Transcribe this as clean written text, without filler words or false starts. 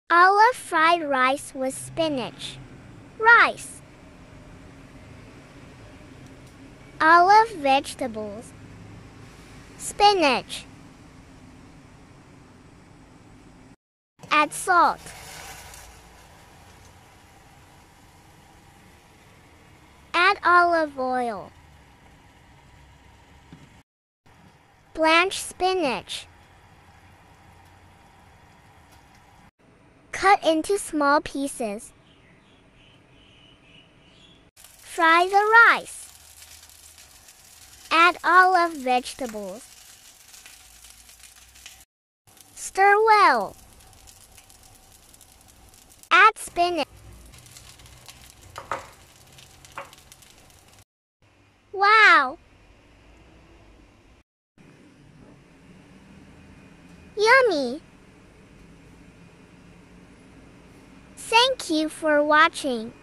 Olive fried rice with spinach. Rice. Olive vegetables. Spinach. Add salt. Add olive oil. Blanch spinach. Cut into small pieces. Fry the rice. Add olive vegetables. Stir well. Add spinach. Wow! Yummy! Thank you for watching.